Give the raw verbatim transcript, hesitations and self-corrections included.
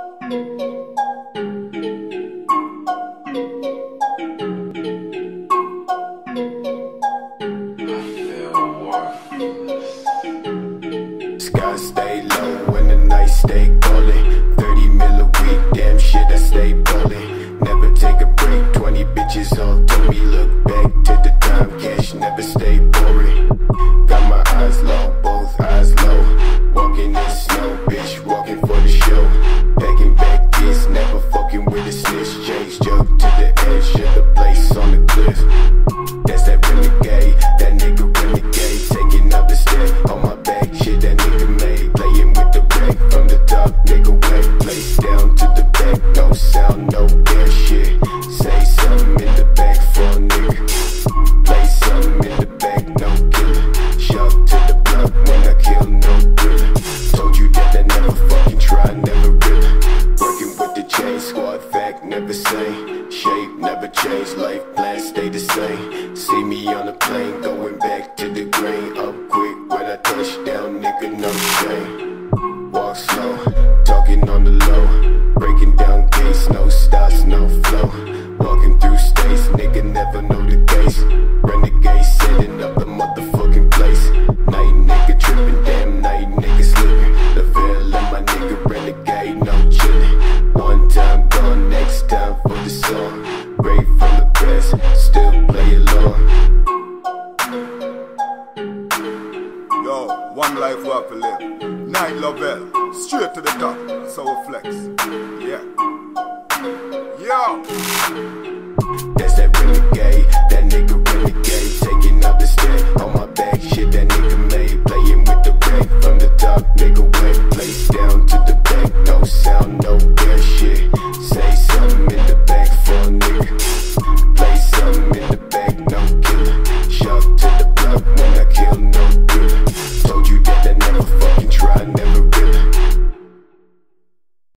Sky stay low when the night stay calling. Thirty mil a week, damn shit I stay ballin'. Never take a break, twenty bitches all told me. Look back to the time, cash never stay boring. Got my eyes low, both eyes low. Walking in snow, bitch, walking for the show. Packing back kids, never fucking with a snitch. Change jug to the edge of the place on the cliff. That's that renegade, that nigga renegade. Taking out the step on my back, shit that nigga made. Playing with the wreck from the top, nigga wet. Place down to the back, no sound, no damn shit. Say something in the back for a nigga. Play something in the back, no killer. Shove to the block when I kill, no thriller. Told you that I never fucking try, never really. Working with the chain squad, fact never same. Shape never change, life plans stay the same. See me on a plane, going back to the grain. Up quick when I touch down, nigga, no shame. Walk slow, talking on the low. Breaking down gates, no stops, no flow. Walking through states, nigga never know the case. Renegade setting up the motherfucking place. Night nigga tripping, damn night nigga slipping. The veil and my nigga renegade, no chillin'. One time gone, next time for the song. Great from the press, still play along. Yo, one life work to live. Night Lovell, straight to the top, so we flex. Yeah. Yo. That's that renegade, that nigga renegade. Taking out the step on my back, shit that nigga made. Playing with the wreck from the top, nigga wet. Place down to the